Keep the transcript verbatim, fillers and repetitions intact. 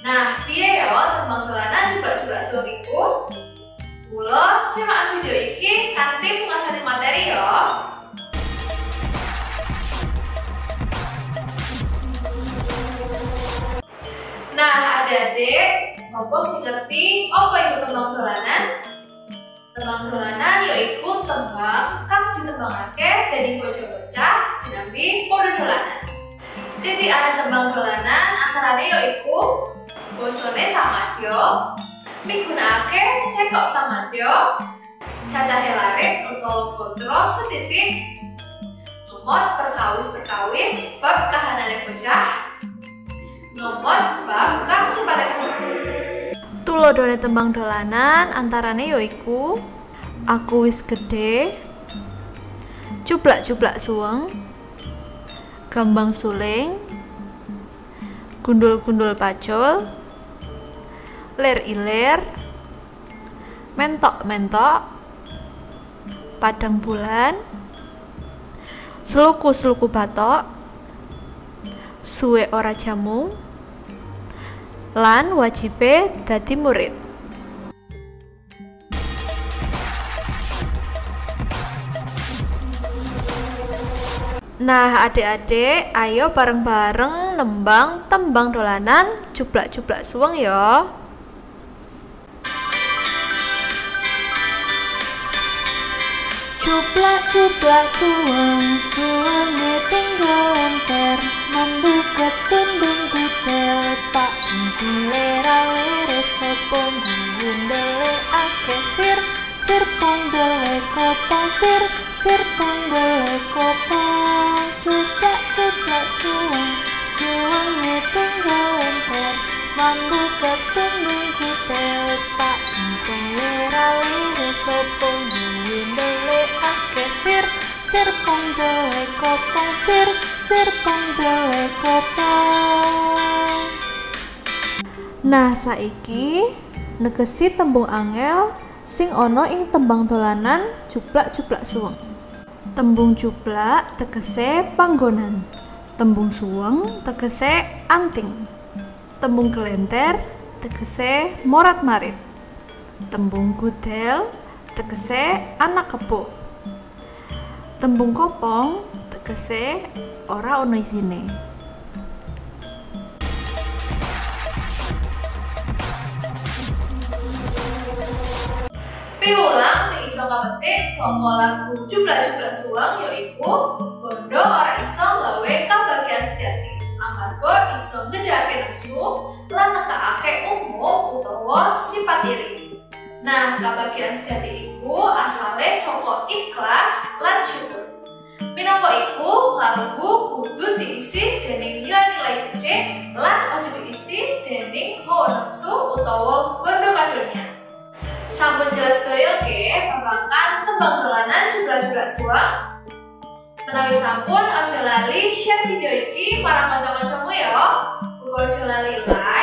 Nah, piye yo tembang dolanan jublak-jublak suweng iku? Mula simak video iki kanthi pungkasane materi yo. Nah, adik-adik, sapa sing ngerti apa iku tembang dolanan? Tembang dolanan yaiku tembang kang ditembangake dening bocah-bocah sinambi padha dolanan. Titikane tembang dolanan antarane yaiku bosone samadya, migunakake cekok samadya, cacahe larik utawa bontro setitik, ngemot perkawis-perkawis bab kahanane bocah, ngemot bab kang sipate seru. Tulodone tembang dolanan antarane yaiku aku wis gedhe, jublak-jublak suweng, gambang suling, gundul-gundul pacul, lir ilir, mentok-mentok, padang bulan, seluku-seluku batok, suwe ora jamu, lan wajibe dadi murid. Nah, adik-adik, ayo bareng-bareng nembang tembang dolanan jublak-jublak suweng ya. Jublak-jublak suweng, suwenge tinggal enter, membuka tundung kutel, pak ngulera lere sopo ngundele ake sir, sir ponggele kopo sir, sir ponggele kopo. Jublak-jublak suweng, suwenge tinggal enter, membuka tundung kutel, pak ngulera lere sopo ngundele ake sir, sir ponggele kopo sir, sir ponggele kopo. Nah, saiki negesi tembung angel sing ana ing tembang dolanan jublak-jublak suweng. Tembung jublak tegese panggonan, tembung suweng tegese anting, tembung kelenter tegese morat-marit, tembung gudel tegese anak kebo, tembung kopong tegese ora ana isine. Piwulang sing iso kapetik saka lagu jublak-jublak suweng yaiku bondo ora iso gawe kabagian sejati, amarga iso ngedhake nafsu lan nekake umum utawa sifat iri. Nah, kabagian sejati iku asale saka ikhlas lan syukur. Minangka iku kalbu kudu diisi dening nilai-nilai becik lan aja diisi dening hawa nafsu utawa bondo kadonya. Sampun jelas sedaya ke babagan tembang dolanan jublak-jublak suweng. Menawi sampun aja lali share video iki marang kanca-kancamu ya. Uga aja lali like